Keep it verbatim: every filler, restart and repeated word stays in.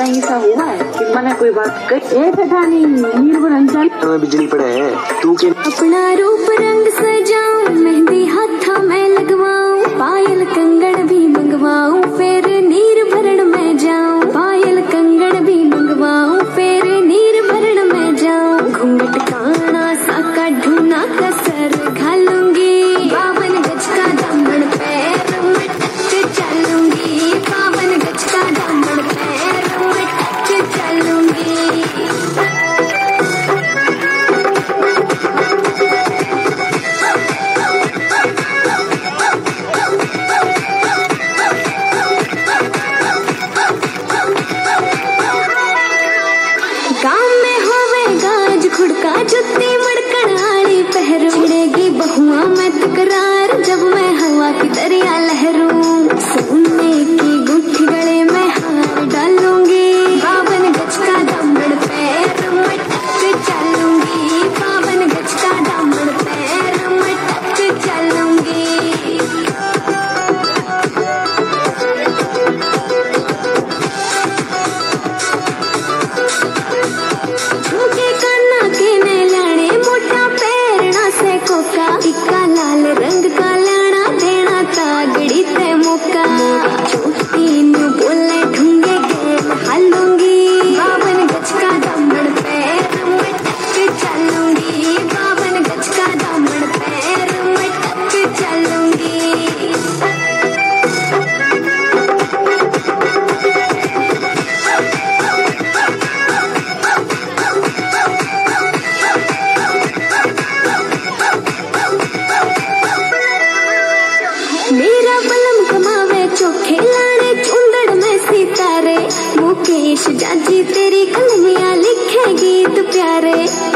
कहीं सा हुआ है कि मैंने कोई बात कही? ए ठठानी नीर बुरंचल मैं बिजली पड़े है तू के अपना रूप रंग सजाऊं, मेहंदी हाथा में लगवाऊं, पायल कंगन भी मंगवाऊं, फिर नीर भरण में जाऊं। पायल कंगन भी मंगवाऊं, फिर नीर भरण में जाऊं। घूंघट काना सा का ढूना कसर घालूंगी, बावन गज का दामन पैर में टच चलूंगी, बावन गज का दामन पैर में टच चलूंगी। खुड़का जुत्ती मड़कन आड़ी पहरूं, छिड़ेगी बहुआ में तकरार जब मैं हवा की दरिया लहरूं। सोने की गुठी गले में हार डालूंगी, बावन गज का दामन पैर में टच चलूंगी, बावन गज का दामन पैर में टच चलूंगी। टिक्का लाल रंग का लाना देना तागड़ी ते मौका, छोटी नु बोले ढूंगे गेम हालूंगी, बावन गज का दामन पैर में टच चलूंगी, बावन गज का दामन पैर में टच चलूंगी। मेरा बलम कमावे चोखे लाने चुंदड़ में सितारे, मुकेश जाजी तेरी कलमियां लिखे गीत प्यारे।